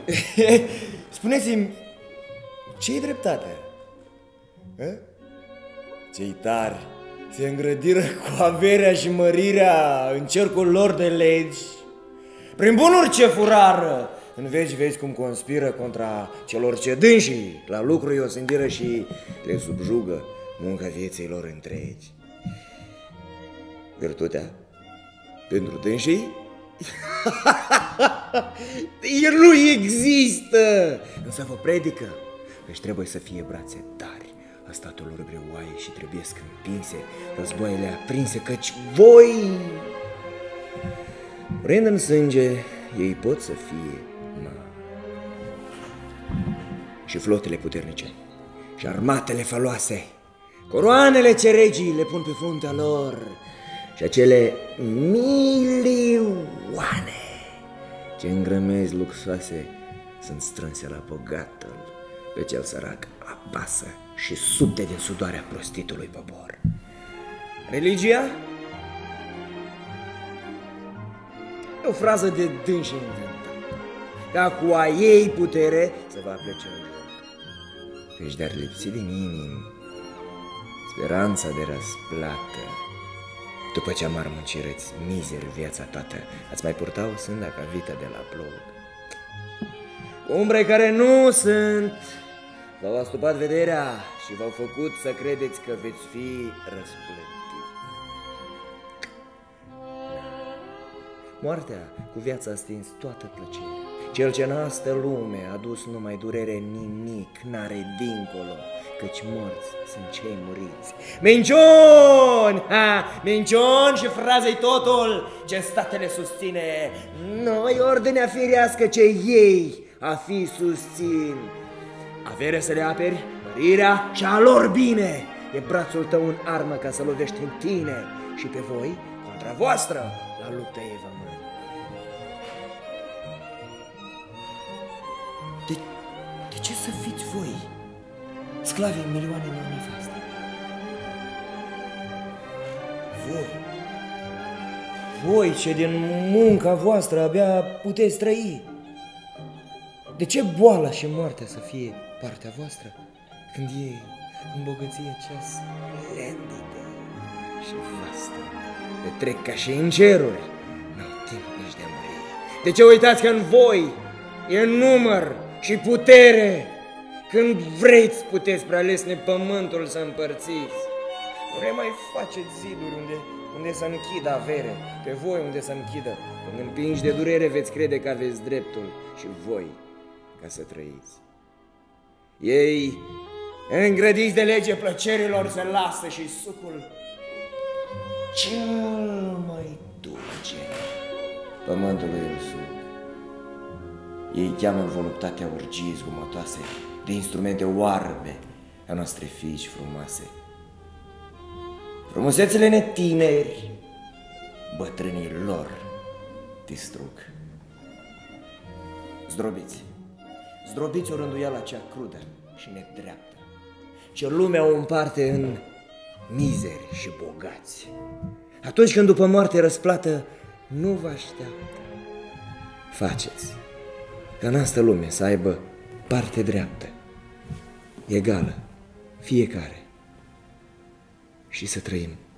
Spuneți-mi, ce-i dreptatea? Cei tari se îngrădiră cu averea și mărirea în cercul lor de legi. Prin bunuri ce furară, în veci vezi cum conspiră contra celor ce dânsii la lucru i-o sândiră și le subjugă munca vieții lor întregi. Virtutea pentru dânsii el nu există, însă vă predică că trebuie să fie brațe tari a statelor greoaie și trebuiesc împinse războaiele aprinse, căci voi, vrând în sânge, ei pot să fie și flotele puternice și armatele faloase, coroanele ce regii le pun pe fruntea lor și acele milioane ce îngrămezi luxoase sunt strânse la bogatul, pe cel sărac apasă și subte din sudoarea prostitului popor. Religia? E o frază de dânși inventată, ca cu a ei putere să vă aplece în joc, căci de-ar lipsi din inimi speranța de răsplată. După ce amar muncirăți mizeri viața toată, ați mai purta o sânda ca vita de la plug. Umbre care nu sunt, v-au astupat vederea și v-au făcut să credeți că veți fi răsplătiți. Moartea cu viața a stins toată plăcerea. Cel ce în astă lume a dus numai durere, nimic n-are dincolo, căci morți sunt cei muriți. Minciuni! Minciuni și fraze-i totul ce statele susține. Noi ordinea firească ce ei a fi susțin. Avere să le aperi, mărirea și a lor bine. E brațul tău în armă ca să lovești în tine și pe voi, contra voastră, la luptă evământ. De ce să fiți voi sclavii milioanelor nefaste? Voi ce din munca voastră abia puteți trăi. De ce boala și moartea să fie partea voastră când e în bogăție cea splendidă și vastă? Petrec ca și în ceruri, n-au timp nici de a muri. De ce uitați că în voi e număr și putere? Când vreți puteți prealesne pământul să împărțiți. Nu mai faceți ziduri unde să închidă avere, pe voi unde să închidă. Când împingi de durere veți crede că aveți dreptul și voi ca să trăiți. Ei, îngrădiți de lege plăcerilor, se lasă și sucul cel mai dulce pământului îl sub. Ei cheamă voluptatea urgii zgumotoase de instrumente oarbe a noastre fiici frumoase. Frumusețele netineri, bătrânii lor distrug. Zdrobiți o rânduială cea crudă și nedreaptă, ce lumea o împarte în mizeri și bogați. Atunci când după moarte răsplată nu vă așteaptă, faceți ca în astă lume să aibă parte dreaptă, egală fiecare, și să trăim